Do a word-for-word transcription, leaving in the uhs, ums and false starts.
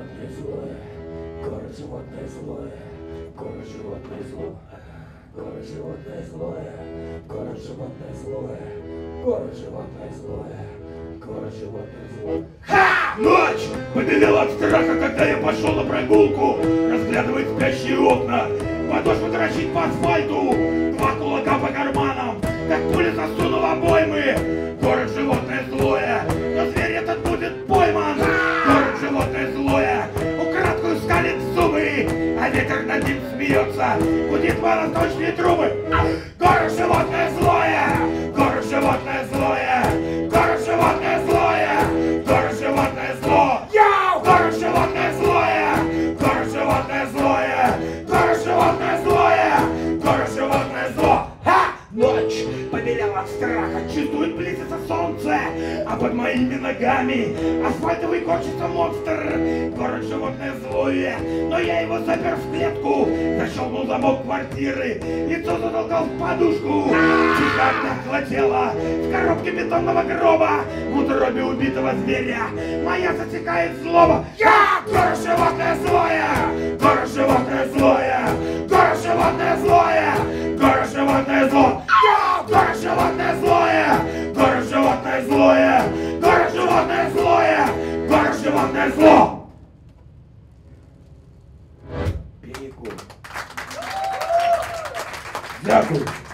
животное злое, город животное злое, город животное злое, город животное злое, город животное злое, город животное злое, город животное злое. Ха! Ночь побелела от страха, когда я пошел на прогулку, разглядывать спящие окна, подошвы дрочить по асфальту, два кулака по карманам, как пуля засунул обоймы. Город животное злое, но зверь этот будет пойман. Город животное злое, украдкую скалит зубы, а ветер над ним смеется, гудит водосточные трубы. Город животное злое, город животное злое, город животное злое, город животное зло. Яу! Город животное злое, город животное злое, город животное злое, город животное зло. Ха! Ночь побелела от страха, чувствует близится солнце, а под моими ногами асфальтовый корчится монстр. Город животное злое, но я его запер в клетку, защелкнул замок квартиры, лицо затолкал в подушку. Чехарда охладела в коробке бетонного гроба, в утробе убитого зверя моя затекает злоба. Я город животное злое, город животное злое, город животное злое, город животное зло. Город животное злое, город животное злое, город животное злое, город животное зло. Перекур. Дякую.